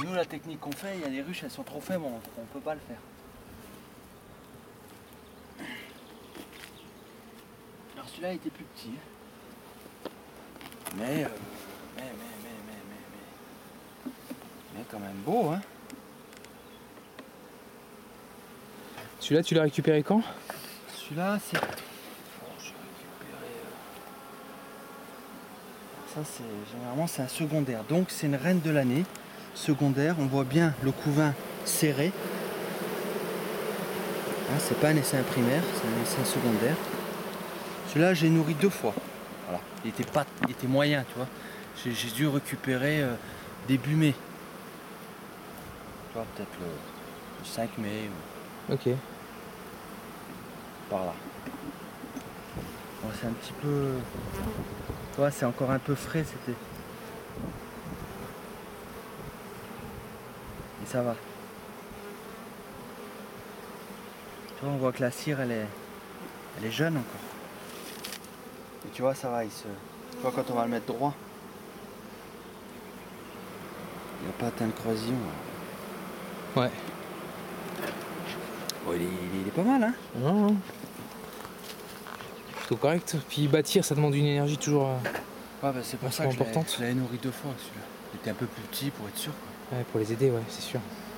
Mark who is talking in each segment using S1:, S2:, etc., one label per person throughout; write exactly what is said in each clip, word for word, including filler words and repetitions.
S1: Nous, la technique qu'on fait, il y a des ruches, elles sont trop faibles, on ne peut pas le faire. Alors celui-là était plus petit. Mais, euh, mais, mais, mais, mais, mais, mais, mais quand même beau, hein.
S2: Celui-là, tu l'as récupéré quand?
S1: Celui-là, c'est... Oh, j'ai récupéré... euh, Ça, c'est généralement, c'est un secondaire. Donc, c'est une reine de l'année. Secondaire, on voit bien le couvain serré. Hein, c'est pas un essaim primaire, c'est un essaim secondaire. Celui-là, j'ai nourri deux fois. Voilà. Il était pas, il était moyen, tu vois. J'ai, j'ai dû récupérer euh, début mai. Tu vois, peut-être le, le cinq mai. Ou...
S2: Ok.
S1: Par là. Bon, c'est un petit peu... Tu vois, c'est encore un peu frais, c'était... Et ça va. Tu vois, on voit que la cire, elle est, elle est jeune encore. Et tu vois, ça va, il se... Tu vois, quand on va le mettre droit, il n'a pas atteint le croisillon.
S2: Ouais.
S1: Bon, il est, il est pas mal, hein.
S2: Non, non. Plutôt correct. Puis bâtir, ça demande une énergie toujours euh,
S1: Ouais, bah, c'est pour ça que
S2: importante.
S1: je l'avais nourri deux fois, celui-là. Il était un peu plus petit pour être sûr, quoi.
S2: Ouais, pour les aider, ouais, c'est sûr.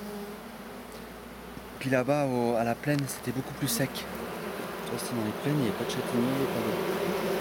S1: Puis là-bas, au, à la plaine, c'était beaucoup plus sec. Tu vois, c'était dans les plaines, il n'y avait pas de châtaigniers, il n'y avait pas de...